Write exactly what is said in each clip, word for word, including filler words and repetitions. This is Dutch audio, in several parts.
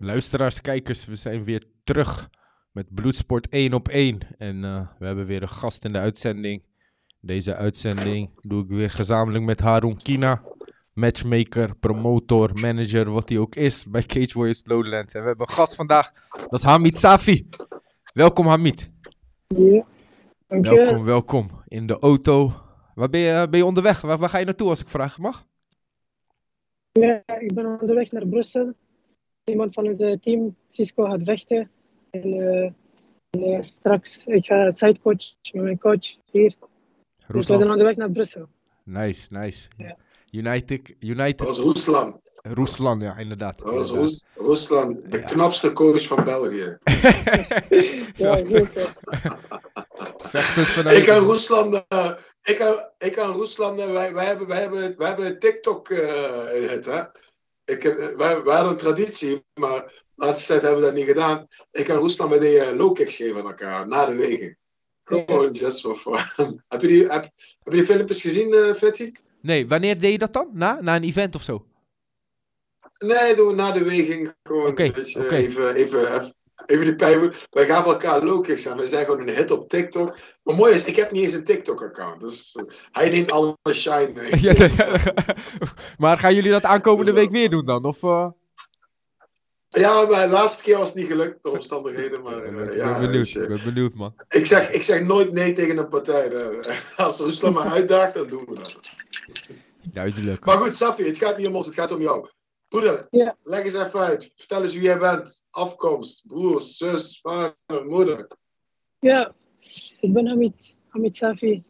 Luisteraars, kijkers, we zijn weer terug met Bloedsport één op één. En uh, we hebben weer een gast in de uitzending. Deze uitzending doe ik weer gezamenlijk met Haroun Kina. Matchmaker, promotor, manager, wat hij ook is bij Cage Warriors Lowlands. En we hebben een gast vandaag, dat is Hamid Safi. Welkom Hamid. Ja, dankjewel. Welkom, welkom. In de auto. Waar ben je, ben je onderweg? Waar, waar ga je naartoe als ik vragen mag? Ja, ik ben onderweg naar Brussel. Iemand van ons team, Cisco, gaat vechten. En, uh, en uh, straks, ik ga sidecoach met mijn coach hier. Dus we zijn onderweg naar Brussel. Nice, nice. Ja. United, United. Dat was Ruslan. Ruslan, ja, inderdaad. Dat was inderdaad. Rus, Ruslan, de Ja. knapste coach van België. Ja, goed. Vechtend vanuit... Ik en Ruslan, uh, ik en, ik en Ruslan, uh, wij, wij, hebben, wij, hebben, wij hebben TikTok uh, in het, hè. Ik heb, wij, wij hadden een traditie, maar de laatste tijd hebben we dat niet gedaan. Ik en Ruslan, wij deden low kicks geven aan elkaar, na de wegen. Gewoon just for fun. Heb je die, heb, heb je die filmpjes gezien, uh, Fetty? Nee, wanneer deed je dat dan? Na, na een event of zo? Nee, doen we na de weging gewoon Oké, een beetje, oké. even, even, even, even die pijn. Wij gaven elkaar low kicks aan. We zijn gewoon een hit op TikTok. Maar mooi is, ik heb niet eens een TikTok-account. Dus uh, hij neemt alle shine mee. Ja, ja. Maar gaan jullie dat aankomende week weer doen dan? Of, uh... Ja, maar de laatste keer was het niet gelukt door omstandigheden. Maar, Ik uh, ben, ja, ben benieuwd, dus, uh, ik ben benieuwd, man. ik, zeg, ik zeg nooit nee tegen een partij. Uh, als Rusland me uitdaagt, dan doen we dat. Duidelijk. Maar goed, Safi, het gaat niet om ons, het gaat om jou. Broeder, Ja. leg eens even uit. Vertel eens wie jij bent. Afkomst, broer, zus, vader, moeder. Ja, ik ben Hamid, Hamid Safi.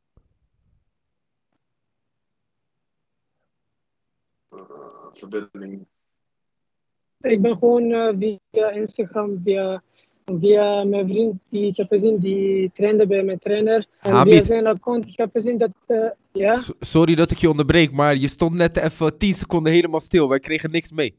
Uh, verbinding. Ik ben gewoon uh, via Instagram, via, via mijn vriend die ik heb gezien, die trainde bij mijn trainer. En Hamid. via zijn account, ik heb gezien dat, uh, ja, S- Sorry dat ik je onderbreek, maar je stond net even tien seconden helemaal stil. Wij kregen niks mee.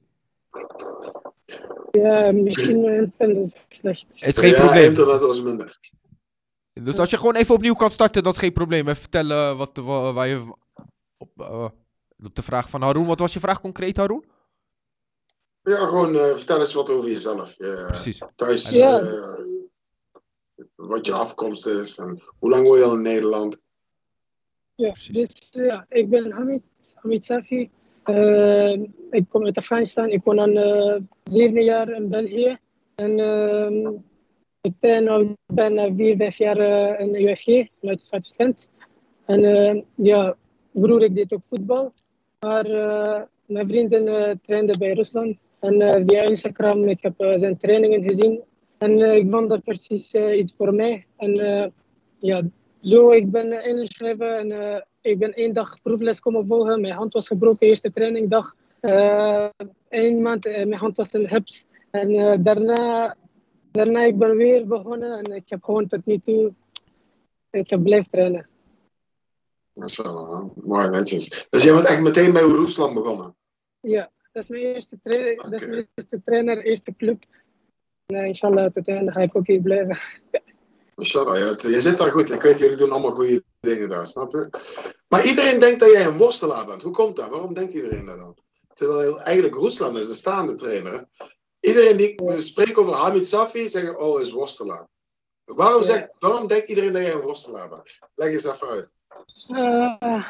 ja, misschien mijn internet is slecht. Is geen ja, probleem. internet was minder. Dus als je gewoon even opnieuw kan starten, dat is geen probleem. Even vertellen wat, wa- waar je... Op, uh, op de vraag van Haroun. Wat was je vraag concreet, Haroun? Ja, gewoon uh, vertel eens wat over jezelf. Je, Precies. thuis, Ja. uh, wat je afkomst is en hoe lang woon je al in Nederland? Ja, Precies. dus ja, ik ben Hamid, Hamid Safi. Uh, ik kom uit Afghanistan. Ik woon al uh, zeven jaar in België. En uh, ik train al bijna vier, vijf jaar uh, in de U F G, vanuit het Gent. En uh, ja, vroeger ik deed ook voetbal. Maar uh, mijn vrienden uh, trainden bij Rusland. En uh, via Instagram, ik heb uh, zijn trainingen gezien. En uh, ik vond dat precies uh, iets voor mij. En uh, ja, zo, ik ben uh, ingeschreven en uh, ik ben één dag proefles komen volgen. Mijn hand was gebroken, eerste trainingdag. Uh, Eén maand, uh, mijn hand was een gips. En uh, daarna, daarna ik ben weer begonnen en ik heb gewoon tot nu toe, ik heb blijven trainen. Mashallah, mooi netjes. Dus jij bent echt meteen bij Rusland begonnen? Ja, dat is mijn eerste, tra- Oké. dat is mijn eerste trainer, eerste club. En uh, inshallah, tot het einde ga ik ook hier blijven. Mashallah, je, je zit daar goed. Ik weet, jullie doen allemaal goede dingen daar, snap je? Maar iedereen denkt dat jij een worstelaar bent. Hoe komt dat? Waarom denkt iedereen dat dan? Terwijl eigenlijk Rusland is de staande trainer. Hè? Iedereen die ik spreek over Hamid Safi, zeggen, oh, hij is worstelaar. Waarom, Ja. zegt, waarom denkt iedereen dat jij een worstelaar bent? Leg eens even uit. Uh,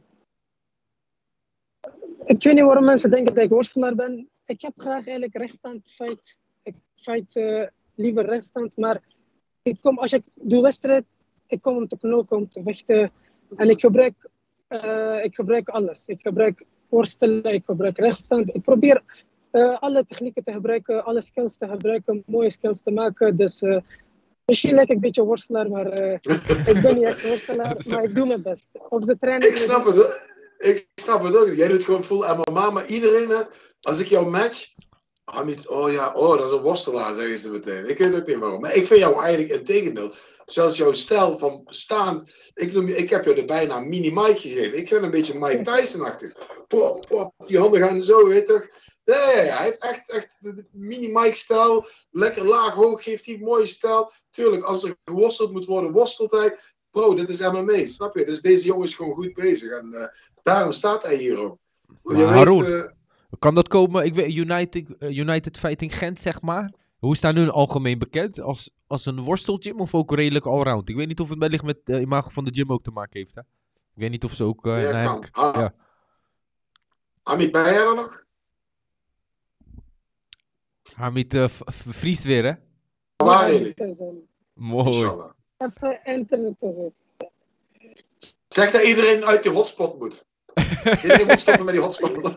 ik weet niet waarom mensen denken dat ik worstelaar ben. Ik heb graag eigenlijk rechtstand fight. Ik fight uh, liever rechtstand, maar ik kom, als ik doe wedstrijd, ik kom om te knokken, om te vechten. En ik gebruik, uh, ik gebruik alles. Ik gebruik worstelen, ik gebruik rechtstand. Ik probeer uh, alle technieken te gebruiken, alle skills te gebruiken, mooie skills te maken. Dus uh, misschien lijk ik een beetje worstelaar, maar uh, ik ben niet echt worstelaar, maar ik doe mijn best. Op de training. Ik snap het, hoor. Ik snap het ook. Jij doet gewoon full M M A, maar iedereen, hè, als ik jou match, Hamid, oh ja, oh, dat is een worstelaar, zeggen ze meteen. Ik weet ook niet waarom. Maar ik vind jou eigenlijk in tegendeel. Zelfs jouw stijl van bestaan, ik, noem, ik heb jou de bijnaam Mini-Mike gegeven. Ik vind een beetje Mike Tyson-achtig. Pop, pop, die handen gaan zo, weet je toch? Nee, hij heeft echt, echt de Mini-Mike-stijl. Lekker laag, hoog, geeft hij mooie stijl. Tuurlijk, als er geworsteld moet worden, worstelt hij. Bro, dit is M M A, snap je? Dus deze jongen is gewoon goed bezig. En uh, daarom staat hij hier ook. Maar Haroun, uh, Kan dat komen, ik weet, United, uh, United Fighting Gent, zeg maar. Hoe is daar nu algemeen bekend? Als, als een worstelgym of ook redelijk allround? Ik weet niet of het wellicht met de uh, imago van de gym ook te maken heeft, hè? Ik weet niet of ze ook... Uh, ja, nou, kan. Ah, ja. Hamid, ben jij er nog? Hamid uh, vriest weer, hè? Waar jullie? Mooi. Even internet zetten. Zeg dat iedereen uit die hotspot moet. Iedereen moet stoppen met die hotspot.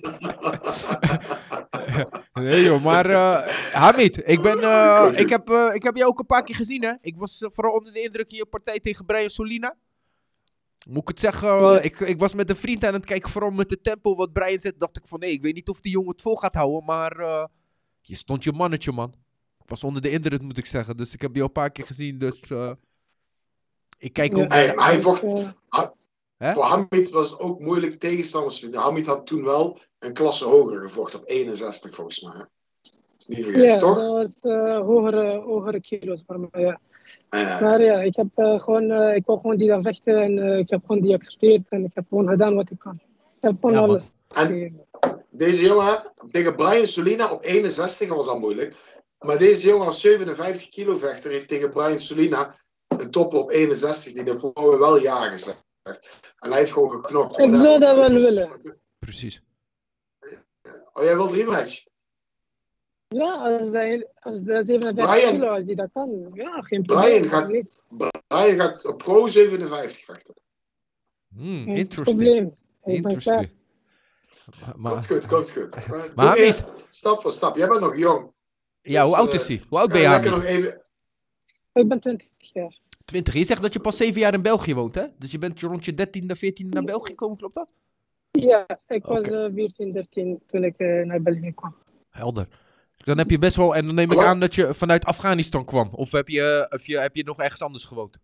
Nee joh, maar uh, Hamid, ik, ben, uh, ik, heb, uh, ik heb jou ook een paar keer gezien, hè? Ik was uh, vooral onder de indruk in je partij tegen Brian Solina. Moet ik het zeggen, uh, ik, ik was met een vriend aan het kijken, vooral met de tempo wat Brian zet. Dacht ik van, nee, ik weet niet of die jongen het vol gaat houden, maar uh, je stond je mannetje, man. Ik was onder de indruk, moet ik zeggen. Dus ik heb je al een paar keer gezien, dus uh, ik kijk ook... Hij, hij vocht... Hè? Voor Hamid was het ook moeilijk tegenstanders. Hamid had toen wel een klasse hoger gevochten, op eenenzestig volgens mij. Dat is niet vergeten, ja, toch? Ja, dat was uh, hogere, hogere kilo's voor mij, ja. Uh, maar ja, ik heb uh, gewoon, uh, ik wou gewoon die dan vechten en uh, ik heb gewoon die geaccepteerd en ik heb gewoon gedaan wat ik kan. Ik heb gewoon ja, alles en deze jongen, tegen Brian Solina op eenenzestig was al moeilijk. Maar deze jongen als zevenenvijftig kilo vechter heeft tegen Brian Solina een topper op eenenzestig die de vrouwen wel ja gezegd. En hij heeft gewoon geknopt. Ik zou dat wel willen. Precies. Oh, jij wil rematch? Ja, als hij, als de zevenenvijftig Brian, kilo, als die dat kan. Ja, geen probleem. Brian gaat, niet. Brian gaat op pro zevenenvijftig vechten. Hmm, geen interesting. Probleem. Interesting. Maar, komt goed, komt goed. Maar maar doe eerst stap voor stap. Jij bent nog jong. Ja, dus, hoe oud is hij? Hoe oud ben je, Hamid? Nog even... Ik ben twintig jaar. twintig. Je zegt dat je pas zeven jaar in België woont, hè? Dus je bent rond je dertiende, veertiende naar België gekomen, klopt dat? Ja, ik was okay. uh, veertien, dertien toen ik uh, naar België kwam. Helder. Dan heb je best wel, en dan neem ik aan dat je vanuit Afghanistan kwam. Of heb je, of je, heb je nog ergens anders gewoond?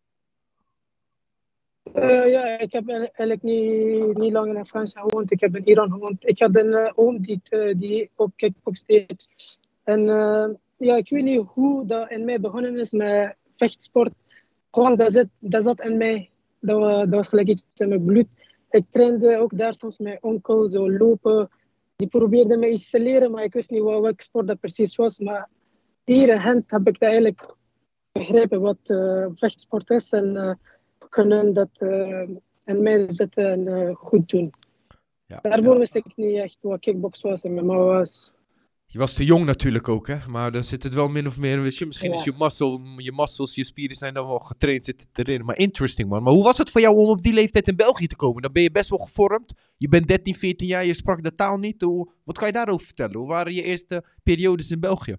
Uh, ja, ik heb eigenlijk niet, niet lang in Afghanistan gewoond. Ik heb in Iran gewoond. Ik had een uh, oom die, uh, die ook kickbox deed. En uh, ja, ik weet niet hoe dat in mij begonnen is met vechtsport. Gewoon, dat zat, dat zat in mij. Dat was, dat was gelijk iets in mijn bloed. Ik trainde ook daar soms met onkel, zo lopen. Die probeerde me iets te leren, maar ik wist niet wat, welke sport dat precies was. Maar hier in Gent heb ik dat eigenlijk begrepen wat uh, vechtsport is. En uh, kunnen dat uh, in mij zetten en uh, goed doen. Ja, Daarvoor ja. wist ik niet echt wat kickbox was en mijn mama was. Je was te jong natuurlijk ook, hè? Maar dan zit het wel min of meer... Misschien ja. is je, muscle, je muscles, je spieren zijn dan wel getraind, zitten erin. Maar interesting, man. Maar hoe was het voor jou om op die leeftijd in België te komen? Dan ben je best wel gevormd. Je bent dertien, veertien jaar, je sprak de taal niet. Hoe, wat kan je daarover vertellen? Hoe waren je eerste periodes in België?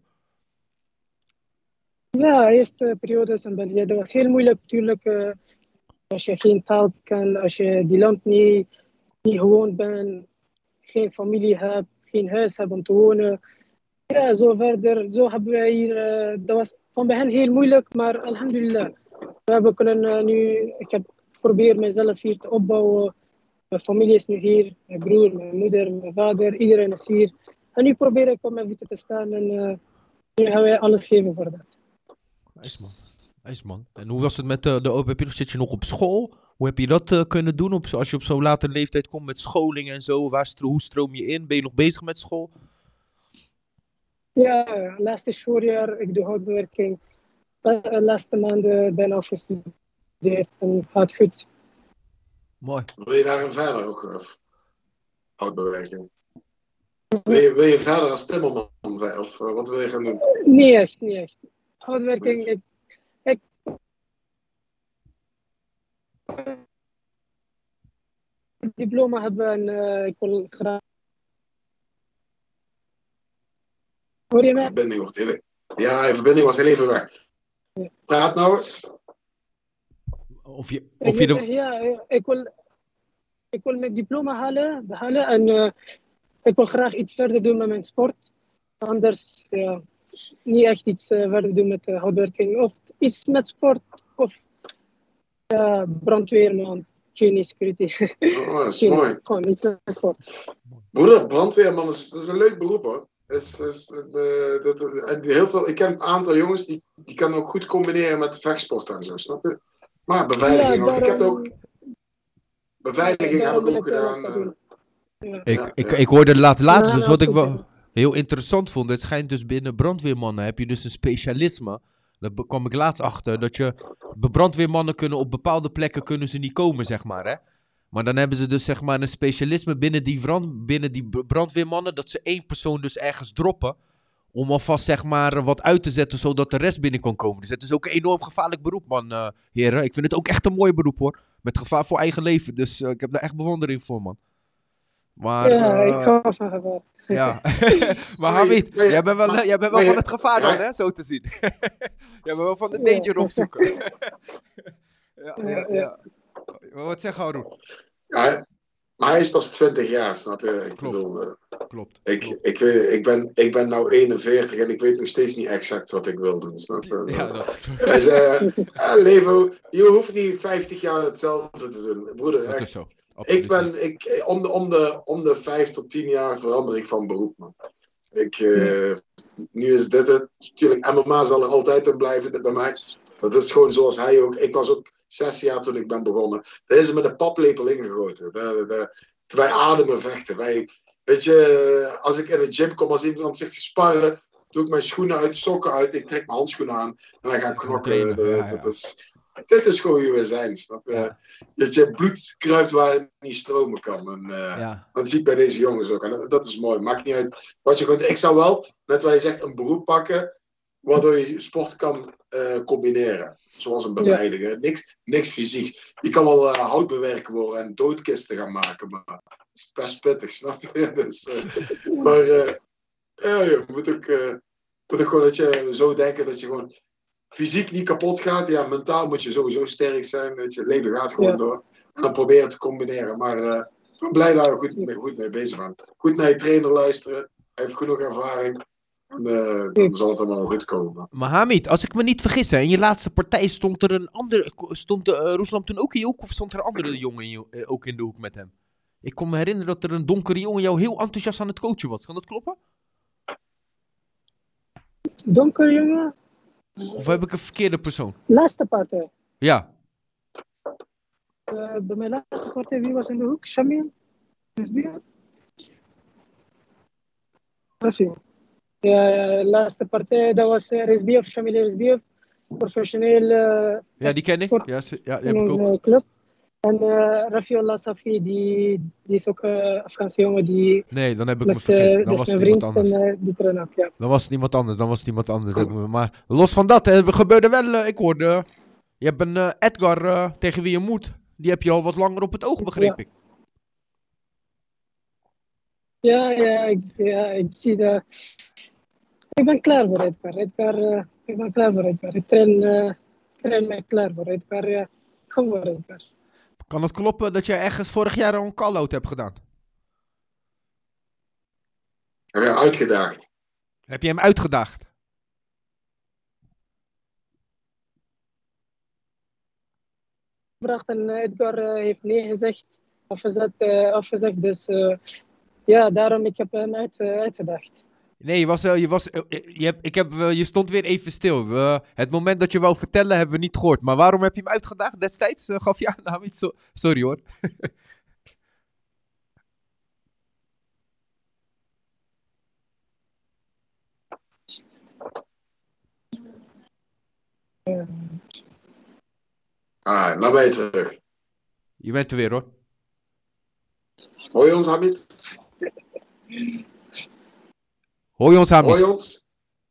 Ja, eerste periodes in België. Dat was heel moeilijk natuurlijk. Uh, als je geen taal kan, als je die land niet, niet gewoon bent, geen familie hebt, geen huis hebt om te wonen. Ja, zo verder. Zo hebben wij hier... Uh, dat was van begin heel moeilijk, maar alhamdulillah. We hebben kunnen uh, nu... Ik heb geprobeerd mezelf hier te opbouwen. Mijn familie is nu hier. Mijn broer, mijn moeder, mijn vader. Iedereen is hier. En nu probeer ik op mijn voeten te staan. En uh, nu gaan wij alles geven voor dat. Nice man. Nice man. En hoe was het met de, de O P P? Zit je nog op school? Hoe heb je dat uh, kunnen doen op, als je op zo'n latere leeftijd komt met scholing en zo? Waar stro- hoe stroom je in? Ben je nog bezig met school? Ja, laatste schooljaar, ik doe houtbewerking. De laatste maanden ben ik afgestudeerd en gaat goed. Mooi. Wil je daar verder ook, of houtbewerking? Wil je, wil je verder als timmerman, of uh, wat wil je gaan doen? Niet echt, niet echt. Houtbewerking, ik, ik... diploma hebben en uh, ik wil graag... Hoor je mij? De verbinding wordt heel... Ja, de verbinding was heel even weg. Praat nou eens. Of je... Of je de... Ja, ik wil, ik wil mijn diploma halen, behalen en uh, ik wil graag iets verder doen met mijn sport. Anders, ja, niet echt iets uh, verder doen met uh, houtwerking. Of iets met sport, of uh, brandweerman, geen security. Oh, dat is mooi. Gewoon iets met sport. Broeder, brandweerman, is, dat is een leuk beroep hoor. Is, is, uh, dat, en heel veel, ik ken een aantal jongens die, die kan ook goed combineren met vechtsport en zo, snap je? Maar beveiliging, ja, daarom, ik heb ook beveiliging heb ik ook gedaan. Uh, Ja. Ik, Ja, ik, ja. ik hoorde laat, laatst Ja, dus dat wat is ik ook, wel ja. heel interessant vond. Het schijnt dus binnen brandweermannen heb je dus een specialisme. Daar be- kwam ik laatst achter. Dat je be- brandweermannen kunnen op bepaalde plekken kunnen ze niet komen, zeg maar. Hè? Maar dan hebben ze dus zeg maar een specialisme binnen die, brand, binnen die b- brandweermannen. Dat ze één persoon dus ergens droppen. Om alvast zeg maar wat uit te zetten zodat de rest binnen kan komen. Dus het is ook een enorm gevaarlijk beroep, man, eh, heren. Ik vind het ook echt een mooi beroep, hoor. Met gevaar voor eigen leven. Dus eh, ik heb daar echt bewondering voor, man. Maar, Ja, ik eh, hou van gevaar. ja. Maar Maar, Hamid, maar, jij bent wel, maar, jij bent wel maar van je- het gevaar dan, ja, hè? Zo te zien. Jij bent wel van de Ja. danger opzoeken. Ja, Ja, ja, ja. ja. Wat zeg Haroon? ja, maar hij is pas twintig jaar, snap je? Ik Klopt. bedoel, eh, Klopt, ik, klopt. ik, weet- ik, ben, ik ben nou eenenveertig en ik weet nog steeds niet exact wat ik wil doen, snap je? Ja, dat is zo. Hij zei, eh, Levo, je hoeft niet vijftig jaar hetzelfde te doen. Broeder, Dat is echt. zo. Absoluut Ik niet. ben, ik, om, de, om, de, om de vijf tot tien jaar verander ik van beroep, man. Ik, eh, nu is dit het. Natuurlijk, M M A zal er altijd in blijven dit bij mij. Dat is gewoon zoals hij ook. Ik was ook zes jaar toen ik ben begonnen. Daar is er met een paplepel ingegoten. Daar, daar, wij ademen vechten. Wij, weet je, als ik in de gym kom, als iemand zegt te sparren, doe ik mijn schoenen uit, sokken uit, ik trek mijn handschoenen aan en dan ga ik Gewoon knokken. trainen. Ja, Dat ja. is, dit is gewoon wie we zijn, snap je? Ja. Dat je bloed kruipt waar het niet stromen kan. En, uh, Ja. dat zie ik bij deze jongens ook. En dat, dat is mooi. Maakt niet uit wat je gewoon. Ik zou wel, net wat je zegt, een beroep pakken waardoor je sport kan uh, combineren. Zoals een beveiliger. Ja. Niks, niks fysiek. Je kan wel uh, houtbewerker worden en doodkisten gaan maken, maar dat is best pittig, snap je? Dus, uh, maar uh, ja, je moet ook, uh, moet ook gewoon dat je zo denken dat je gewoon fysiek niet kapot gaat. Ja, mentaal moet je sowieso sterk zijn. Dat je leven gaat gewoon ja. door. En dan proberen te combineren. Maar uh, ik ben blij dat je goed mee, goed mee bezig bent. Goed naar je trainer luisteren. Hij heeft genoeg ervaring. En uh, dan zal het allemaal goed komen. Maar Hamid, als ik me niet vergis, hè, in je laatste partij stond er een andere. Stond uh, Ruslan toen ook in je hoek? Of stond er een andere jongen in je, uh, ook in de hoek met hem? Ik kon me herinneren dat er een donkere jongen jou heel enthousiast aan het coachen was. Kan dat kloppen? Donkere jongen? Of heb ik een verkeerde persoon? Laatste partij. Ja. Uh, bij mijn laatste partij, wie was in de hoek? Shamil? Rafi. Ja, ja, laatste partij, dat was uh, Rizbiev, Shamil Rizbiev. Professioneel. Uh, ja, die ken ik. Ja, ja, die heb in ik ook. onze club. En uh, Rafiullah Safi, die, die is ook een uh, Afghaanse jongen die... Nee, dan heb ik dus, me vergist. Dan uh, was dus het iemand anders. En, uh, die trainer, ja. Dan was het iemand anders. Dan was het iemand anders. Maar los van dat, er gebeurde wel... Uh, ik hoorde... Uh, je hebt een uh, Edgar uh, tegen wie je moet. Die heb je al wat langer op het oog, begreep ja. ik. Ja, ja, ik, ja, ik zie dat... Ik ben klaar voor Edgar. Edgar uh, ik ben klaar voor Edgar. Ik train, uh, train mij klaar voor Edgar. Ja. Kom voor Edgar. Kan het kloppen dat jij ergens vorig jaar al een call-out hebt gedaan? Heb je hem uitgedaagd? Heb je hem uitgedaagd? En Edgar uh, heeft nee gezegd. Afgezet, uh, afgezegd. Dus uh, ja, daarom ik heb hem uit, uh, uitgedaagd. Nee, je, was, uh, je, was, uh, je, heb, ik heb, uh, je stond weer even stil. Uh, het moment dat je wou vertellen hebben we niet gehoord. Maar waarom heb je hem uitgedaagd destijds? Uh, gaf je aan? Nou, iets so- Sorry hoor. Ah, nou ben je terug. Je bent er weer hoor. Hoor je ons, Hamid? Hoor je ons, Hamid? Hoor je ons?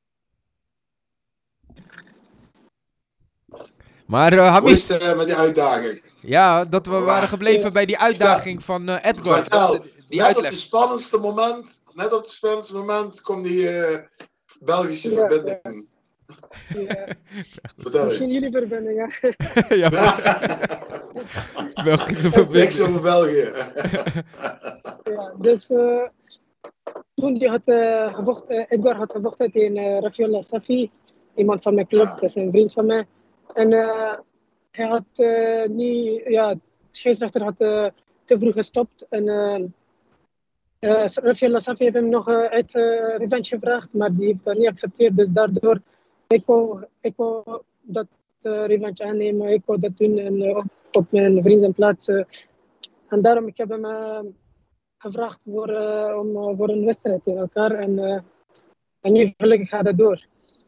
Maar uh, Hamid... Hoe is het uh, met die uitdaging? Ja, dat we waren gebleven bij die uitdaging van uh, Edgar. Vertel, dat, die net uitleg. op het spannendste moment, net op het spannendste moment komt die uh, Belgische ja, verbinding. Ja. Ja. Vertel Misschien eens. jullie verbinding, hè? Ja, Belgische verbinding. Niks over België. Ja, dus uh, toen die had uh, gevochten, uh, Edgar had gevochten tegen uh, Rafiullah Safi, iemand van mijn club, ja. Dat is een vriend van mij. En uh, hij had uh, niet, ja, de scheidsrechter had uh, te vroeg gestopt. En uh, uh, Rafiullah Safi heeft hem nog uh, uit uh, revenge gevraagd, maar die heeft dat niet geaccepteerd. Dus daardoor, ik wou, ik wou dat uh, revenge aannemen, ik wou dat doen en, uh, op, op mijn vriend zijn plaats. Uh, en daarom, ik heb hem... Uh, gevraagd voor, uh, om, uh, voor een wedstrijd in elkaar. En, uh, en nu gelukkig gaat het door.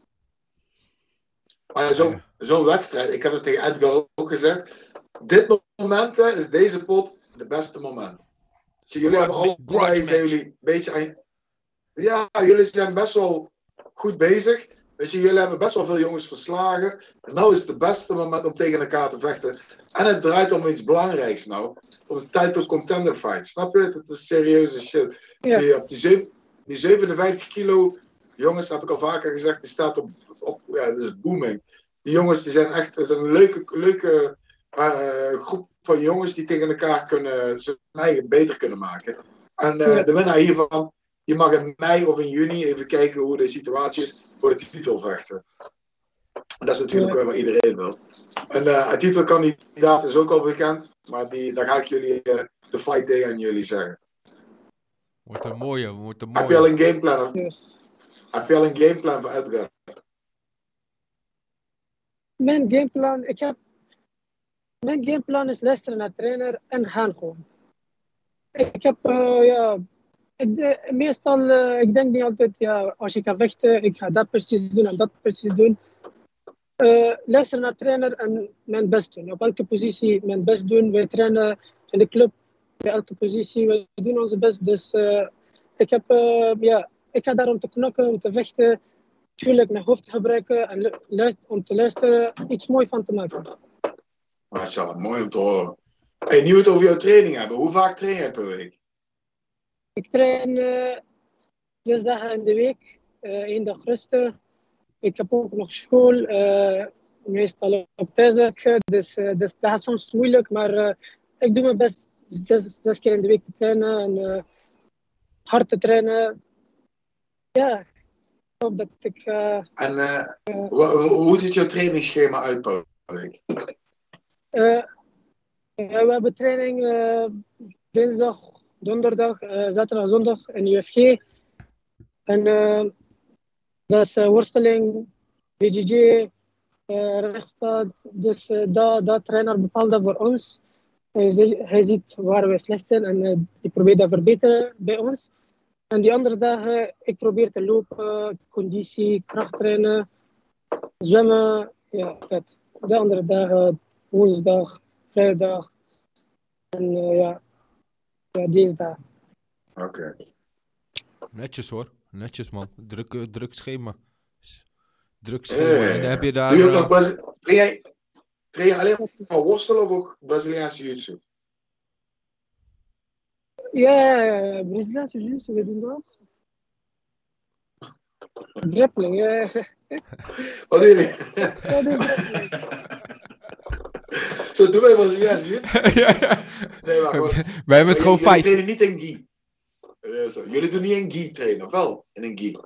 Maar zo'n zo wedstrijd, ik heb het tegen Edgar ook gezegd. Dit moment hè, is deze pot de beste moment. Dus jullie hebben allebei, zijn jullie een beetje aan... Ja, jullie zijn best wel goed bezig. Weet je, jullie hebben best wel veel jongens verslagen. En nu is het het beste moment om tegen elkaar te vechten. En het draait om iets belangrijks nou. Om een title contender fight. Snap je? Het is serieuze shit. Ja. Die, die, zeven, die zevenenvijftig kilo jongens, dat heb ik al vaker gezegd, die staat op... op ja, dat is booming. Die jongens die zijn echt dat is een leuke, leuke uh, groep van jongens die tegen elkaar kunnen, zijn eigen beter kunnen maken. En uh, ja. de winnaar hiervan, je mag in mei of in juni even kijken hoe de situatie is voor de titel vechten. Dat is natuurlijk ja. wat iedereen wil. En uh, het titelkandidaat is ook al bekend, maar die, daar ga ik jullie uh, de fight day aan jullie zeggen. Wordt een mooie, wordt een mooie. Heb je al een gameplan? Of, yes. Heb je al een gameplan voor Edgar? Mijn gameplan, ik heb... Mijn gameplan is luisteren naar trainer en gaan gewoon. Ik heb, uh, ja... Ik, uh, meestal, uh, ik denk niet altijd, ja, als ik ga vechten, ik ga dat precies doen en dat precies doen. Uh, luisteren naar trainer en mijn best doen. Op elke positie mijn best doen. Wij trainen in de club bij elke positie. Wij doen onze best. Dus uh, ik heb, uh, ja, ik ga daar om te knokken, om te vechten. Natuurlijk mijn hoofd te gebruiken en lu- om te luisteren, iets moois van te maken. Mashallah, mooi om te horen. Hey, nu we het over jouw training hebben, hoe vaak train je per week? Ik train uh, zes dagen in de week, uh, één dag rusten. Ik heb ook nog school, uh, meestal op thuiswerk, dus, uh, dus dat is soms moeilijk, maar uh, ik doe mijn best zes, zes keer in de week te trainen en uh, hard te trainen. Ja. Dat ik, uh, en uh, uh, hoe ziet jouw trainingsschema uit per week? Uh, uh, we hebben training uh, dinsdag, donderdag, uh, zaterdag, zondag in U F G. En uh, dat is uh, worsteling, B J J, uh, rechtsstaat. Dus uh, dat, dat trainer bepaalt dat voor ons. Hij, hij ziet waar wij slecht zijn en uh, die probeert dat verbeteren bij ons. En die andere dagen, ik probeer te lopen, conditie, krachttrainen, zwemmen. Ja, dat. De andere dagen, woensdag, vrijdag en uh, ja, ja, deze dag. Oké. Okay. Netjes hoor, netjes man. Druk, uh, druk schema. Druk schema. Hey, en dan heb je daar... Doe je ook nog Braz- train, jij, train je alleen maar worstelen of ook Braziliaanse jiu-jitsu? Ja, ja, ja, Braziliaanse jiu-jitsu, we doen dat. Grappling, ja. Wat doen jullie? Zo doen wij Braziliaanse jiu-jitsu? ja, ja. Nee, maar gewoon... Wij hebben gewoon fight. Jullie trainen niet in gi. Uh, so. Jullie doen niet in gi trainen, of wel? In een gi?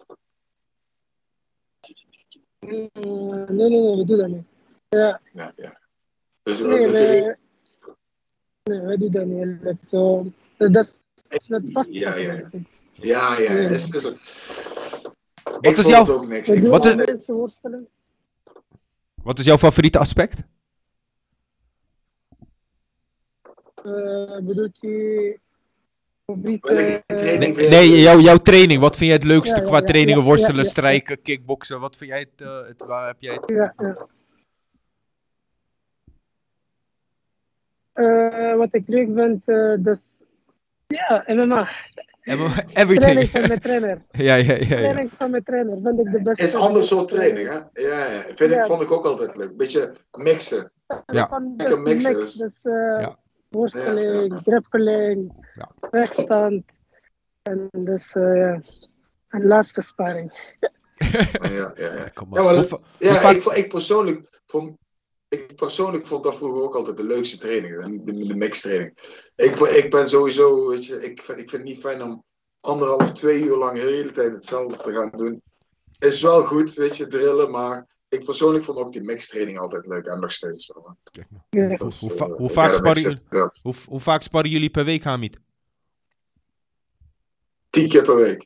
Uh, nee, nee, nee, we doen dat niet. Ja. Ja, ja. Dus nee, dat wij, jullie... nee, wij doen dat niet. So, dat is met vast. Ja, ja, ja. Ja, ja, ja. Is, is het... Wat is, jouw... Wat, is... Wat is jouw favoriete aspect? Uh, bedoelt u favoriete... Nee, nee jouw, jouw training. Wat vind jij het leukste ja, ja, qua trainingen? Ja, ja, worstelen, ja, ja, strijken, ja. kickboksen. Wat vind jij het... Uh, het waar heb jij het... Ja, ja. Uh, wat ik leuk vind, uh, dus... Ja, M M A. Everything. Training van mijn trainer. ja, ja, ja, ja. Training van mijn trainer vind ik de beste. Is een ander soort training, hè? Ja, ja. Vind ja. Ik, vond ik ook altijd leuk. Beetje mixen. Ja. Van, dus mixen. Mix, dus uh, ja. worsteling, ja, ja. grappeling, ja. rechtstand. En dus, uh, ja. En laatste sparring. ja, ja, ja. ja, maar dat, ja ik, ik persoonlijk vond... Ik persoonlijk vond dat vroeger ook altijd de leukste training, de, de mixtraining. Ik, ik ben sowieso, weet je, ik, ik vind het niet fijn om anderhalf, twee uur lang de hele tijd hetzelfde te gaan doen. Is wel goed, weet je, drillen, maar ik persoonlijk vond ook die mixtraining altijd leuk en nog steeds wel. Ja. Hoe, hoe, va- hoe, vaak sparren jullie, ja. hoe, hoe vaak sparren jullie per week, Hamid? Tien keer per week.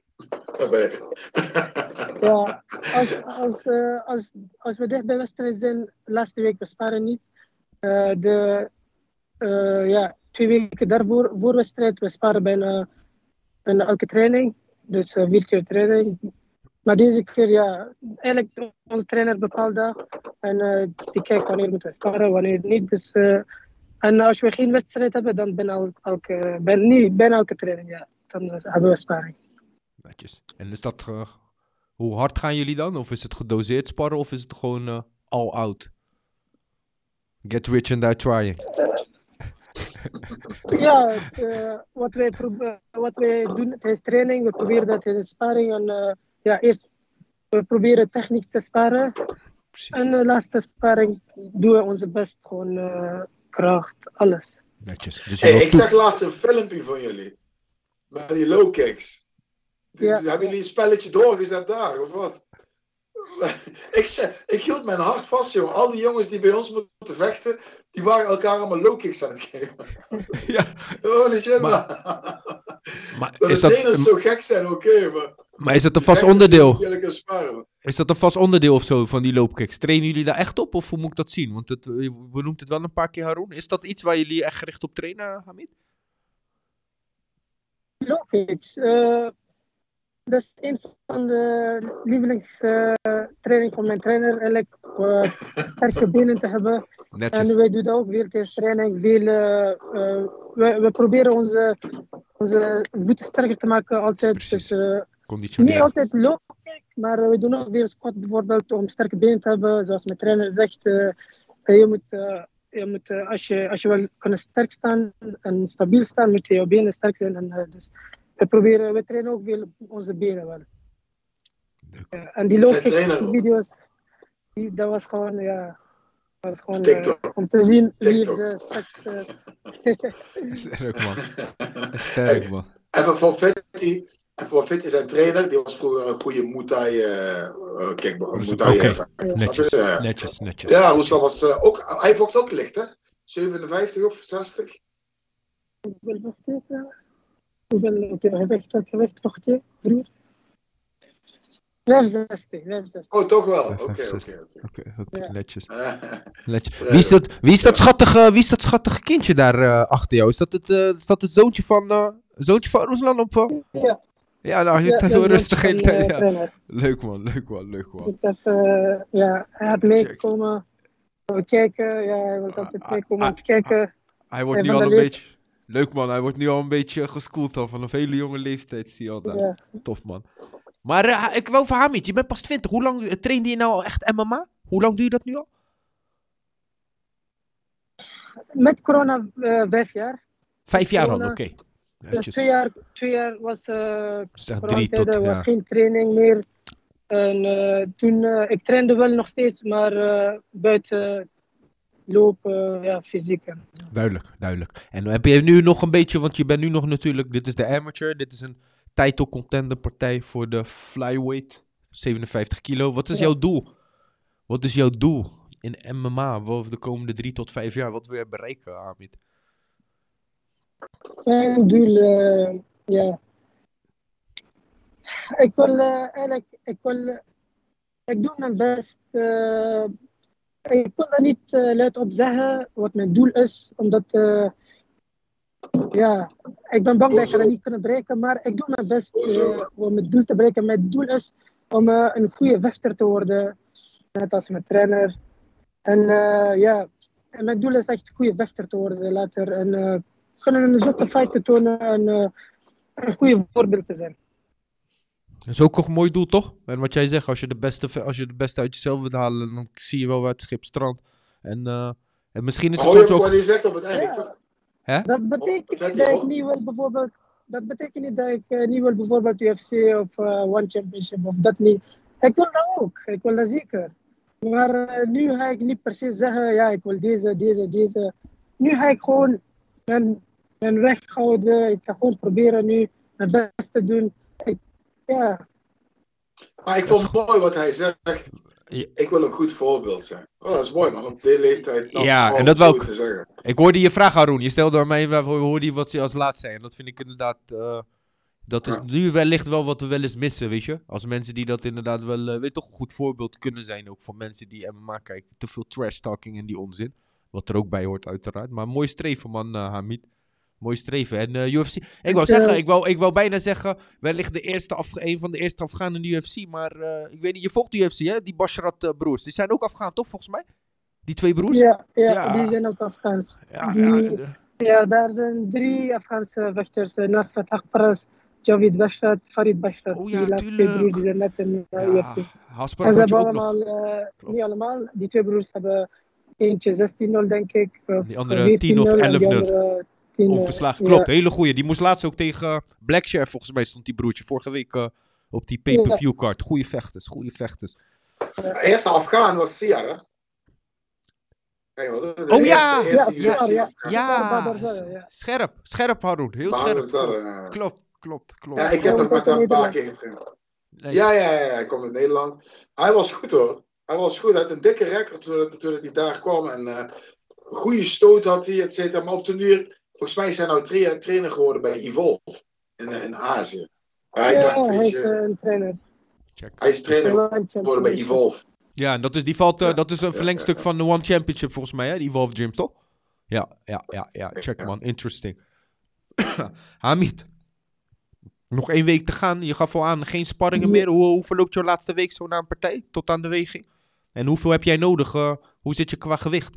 Ja, als, als, uh, als, als we dicht bij wedstrijd zijn, laatste week we sparen niet. Uh, de, uh, ja, twee weken daarvoor, voor wedstrijd, we sparen bijna, bijna elke training. Dus uh, vier keer training. Maar deze keer, ja, eigenlijk onze trainer bepaalt dat. En uh, die kijkt wanneer moeten we sparen, wanneer niet. Dus, uh, en als we geen wedstrijd hebben, dan ben elke, elke, ben, niet, bijna elke training, ja. Dan hebben we sparings. Netjes. En is dat, uh, hoe hard gaan jullie dan? Of is het gedoseerd sparren of is het gewoon uh, all out? Get rich and die trying. Ja, het, uh, wat, wij probe- wat wij doen tijdens training, we proberen dat in de sparring. En uh, ja, eerst we proberen techniek te sparen. Precies. En de laatste sparring doen we onze best, gewoon uh, kracht, alles. Netjes. Dus Hey, je ik wilt zag laatst een filmpje van jullie. Met die low kicks. Die- Ja. die- Hebben jullie een spelletje doorgezet daar, of wat? ik, ze- ik hield mijn hart vast, jongen. Al die jongens die bij ons moeten vechten, die waren elkaar allemaal low kicks aan het geven. ja. Holy shit, Maar- man. Maar Dat is de dat, trainers zo gek zijn, oké, maar... maar is dat een die vast vechters onderdeel? moeten jullie kunnen sparen. Is dat een vast onderdeel of zo van die loopkicks? Trainen jullie daar echt op of hoe moet ik dat zien? Want het, je benoemt het wel een paar keer, Haroon. Is dat iets waar jullie echt gericht op trainen, Hamid? Low kicks. Uh, dat is een van de lievelingstrainingen van mijn trainer. Eigenlijk uh, sterke benen te hebben. Netjes. En wij doen dat ook veel tijdens training. Veel, uh, uh, we, we proberen onze, onze voeten sterker te maken altijd. Precies. Dus, uh, niet Conditioneren. altijd low kick, maar we doen ook veel squat bijvoorbeeld om sterke benen te hebben. Zoals mijn trainer zegt, uh, je moet, uh, je moet uh, als, je, als je wil kunnen sterk staan en stabiel staan, moet je je benen sterk zijn. En, uh, dus we proberen, we trainen ook veel onze benen wel. Leuk. Uh, en die low Zijn kick trainer- video's, die, dat was gewoon, ja, dat was gewoon uh, TikTok. om te zien wie TikTok. de sterkste... Sterk, man. Sterk, man. Even voor Fetty. En voor Fetty zijn trainer, die was vroeger een goede Muay Thai uh, uh, kickbo- Rustig. Muay Thai, Oké. uh, Ja. Netjes, snap je? Ja. netjes, netjes. Ja, Ruslan was uh, ook, hij vocht ook licht, hè? zevenenvijftig of zestig? Hoeveel vocht je? Hoeveel op je gewicht, welk gewicht vocht je vroeger? vijfenzestig, vijfenzestig. Oh, toch wel. Oké, oké, vijfenzestig. oké. Oké, oké, Ja. netjes. Eh, netjes. Ja, Wie is dat, wie is dat, ja. schattige, wie is dat schattige kindje daar uh, achter jou? Is dat het, uh, is dat het zoontje van, uh, zoontje van Ruslan? Op, uh? Ja, Ja, nou, je ja, hebt dat heel is rustig van, heen. uh, Ja. trainer. Leuk man, leuk man, leuk man. Ik heb, uh, ja, hij had meegekomen. We kijken, ja, hij wil altijd Ah, meekomen ah, om te kijken. Hij wordt En nu van al de een leek- beetje... Leuk man, hij wordt nu al een beetje geschoold al. Vanaf hele jonge leeftijd zie je al dat. Ja. Tof man. Maar uh, ik wou van Hamid, je bent pas twintig. Hoe lang uh, trainde je nou al echt M M A? Hoe lang doe je dat nu al? Met corona uh, vijf jaar. Vijf jaar al, corona. oké. Dus Netjes. twee jaar, twee jaar was uh, Zeg drie tot, coronatijden, was ja. geen training meer. En uh, toen, uh, ik trainde wel nog steeds, maar uh, buiten lopen, ja, fysiek. En, Duidelijk, duidelijk. En heb je nu nog een beetje, want je bent nu nog natuurlijk, dit is de amateur, dit is een title contender partij voor de flyweight, zevenenvijftig kilo. Wat is Ja. jouw doel? Wat is jouw doel in M M A over de komende drie tot vijf jaar? Wat wil je bereiken, Hamid? Mijn doel, uh, ja. Ik wil uh, eigenlijk, ik wil, uh, ik doe mijn best. Uh, ik wil er niet uh, luid op zeggen wat mijn doel is, omdat, uh, ja, ik ben bang dat ik dat niet kunnen bereiken, maar ik doe mijn best uh, om het doel te bereiken. Mijn doel is om uh, een goede vechter te worden, net als mijn trainer. En uh, ja, en mijn doel is echt een goede vechter te worden later. En uh, kunnen een zotte fight te tonen en uh, een goede voorbeeld te zijn. Dat is ook een mooi doel, toch? En wat jij zegt, als je de beste, als je de beste uit jezelf wilt halen, dan zie je wel waar het schip strandt. En, uh, en misschien is het Hoor je soms ook ook... wat hij zegt op het einde? Ja. Ik vind- Hè? Dat betekent Oh, niet dat ik oh. niet wil bijvoorbeeld, dat betekent niet dat ik uh, niet wil bijvoorbeeld U F C of uh, One Championship of dat niet. Ik wil dat ook, ik wil dat zeker. Maar uh, nu ga ik niet precies zeggen, ja, ik wil deze, deze, deze. Nu ga ik gewoon mijn, mijn weg houden. Ik ga gewoon proberen nu mijn best te doen. Ik, ja, Maar ik Dat vond het mooi wat hij zegt. Ja. Ik wil een goed voorbeeld zijn. Oh, dat is mooi, man. Op deze leeftijd. nou, Ja, om en dat zo wou ik- te zeggen. Ik hoorde je vraag, Haroon. Je stelde aan mij een vraag, hoorde je wat je als laat zei. En dat vind ik inderdaad... Uh, dat is Ja. nu wellicht wel wat we wel eens missen, weet je? Als mensen die dat inderdaad wel... Uh, weet toch, een goed voorbeeld kunnen zijn ook voor mensen die M M A kijken. Te veel trash talking en die onzin. Wat er ook bij hoort, uiteraard. Maar mooi streven, man, uh, Hamid. Mooi streven. En uh, U F C... Ik wou Uh, zeggen, ik wou, ik wou bijna zeggen... wellicht de eerste af, een van de eerste Afghanen in de U F C. Maar uh, ik weet niet, je volgt de U F C, hè? Die Basharat uh, broers. Die zijn ook Afghaan, toch, volgens mij? Die twee broers? Ja, ja, Ja. die zijn ook Afghaans. Ja, Die, ja, de- ja, daar zijn drie Afghaanse vechters. uh, Nasrat Akparas, Javid Bashrat, Farid Bashrat. Oh ja, die laatste twee tuurlijk. broers die zijn net in de U F C. ja, Hasparat En ze had je hebben ook nog. allemaal, uh, Klopt. niet allemaal, die twee broers hebben eentje zestien nul denk ik. Of Die andere veertien tien of nul en elf die nul. andere tien nul. Onverslagen. Ja. Klopt, hele goeie. Die moest laatst ook tegen uh, Black Sheriff, volgens mij stond die broertje vorige week uh, op die pay-per-view card. Goeie vechters, goeie vechters. De eerste Afghaan was Siar, hè? Kijk, wat, de Oh eerste, ja! eerste Ja, U F C ja. Afghaan. Ja, Badr Zara, ja. scherp, scherp Haroon, heel Bahadur scherp. Zara, ja. Klopt, klopt, klopt. Ja, ik heb Hij hem komt met uit hem een paar Nederland. keer getraind. Nee. Ja, ja, ja, hij komt uit Nederland. Hij was goed hoor. Hij was goed. Hij had een dikke record toen, het- toen het hij daar kwam. En uh, een goede stoot had hij, et cetera. Maar op de duur, volgens mij is hij nou tra- trainer geworden bij Evolve in, uh, in Azië. Ja, ik Ja, dacht, hij weet is je, uh, een trainer. Check. hij is trainer One geworden bij Championship. Evolve. Ja, en dat is, die valt, uh, Ja, dat is een ja, verlengstuk ja, ja. van de One Championship volgens mij, hè? Die Evolve Gym, toch? Ja, ja, ja, ja. Check Ja. man, interesting. Hamid, nog één week te gaan. Je gaf al aan, geen sparringen Ja. meer. Hoe, hoe verloopt jouw laatste week zo na een partij? Tot aan de weging? En hoeveel heb jij nodig? Uh, hoe zit je qua gewicht?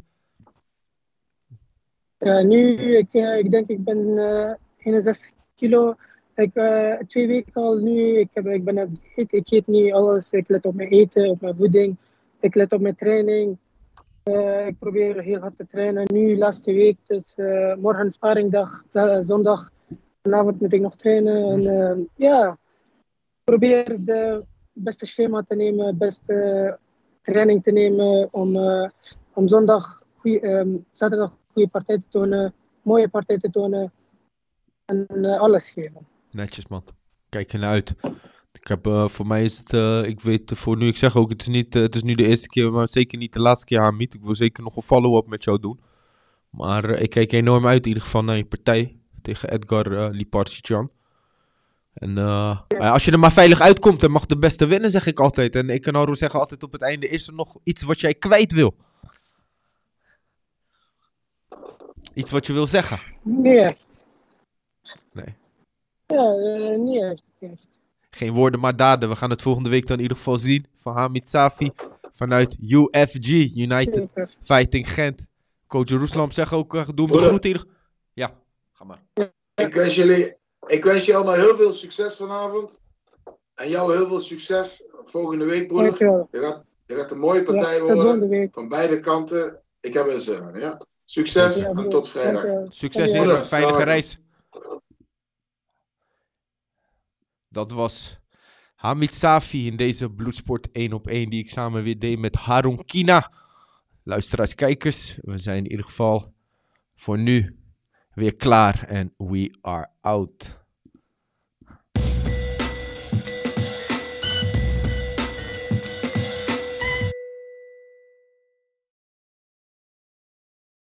Ja, nu, ik, uh, ik denk ik ben uh, eenenzestig kilo. Ik, uh, twee weken al nu, ik, heb, ik ben op dieet. Ik eet niet alles. Ik let op mijn eten, op mijn voeding. Ik let op mijn training. Uh, ik probeer heel hard te trainen. Nu, laatste week, dus uh, morgen sparingdag, z- zondag. Vanavond moet ik nog trainen. En uh, ja, ik probeer de beste schema te nemen, beste training te nemen om, uh, om zondag, goeie, um, zaterdag goede partij te tonen, mooie partij te tonen en uh, alles geven. Netjes man. Kijk er naar uit. Ik heb, uh, voor mij is het, uh, ik weet uh, voor nu, ik zeg ook, het is, niet, uh, het is nu de eerste keer, maar zeker niet de laatste keer, Hamid. Ik wil zeker nog een follow-up met jou doen. Maar uh, ik kijk enorm uit in ieder geval naar je partij tegen Edgar uh, Liparticyan. En uh, maar ja, als je er maar veilig uitkomt, dan mag de beste winnen, zeg ik altijd. En ik kan Haroon zeggen altijd op het einde, is er nog iets wat jij kwijt wil? Iets wat je wil zeggen? Niet echt. Nee. Ja, uh, niet echt. niet echt. Geen woorden, maar daden. We gaan het volgende week dan in ieder geval zien. Van Hamid Safi. Vanuit U F G, United Zeker. Fighting Gent. Coach Ruslam zegt ook, uh, doe me Broeder. groeten. in ieder- Ja, ga maar. Ik wens jullie, ik wens je allemaal heel veel succes vanavond. En jou heel veel succes volgende week, broeder. Dankjewel. Je gaat, je gaat een mooie partij Ja, tot worden. volgende week. Van beide kanten. Ik heb er zin in, ja. Succes Ja, en broer. tot vrijdag. Dankjewel. Succes, Ja. heren. Broeder, Veilige salam. reis. Dat was Hamid Safi in deze Bloedsport één op één die ik samen weer deed met Haroon Kina. Luisteraars, kijkers, we zijn in ieder geval voor nu weer klaar en we are out.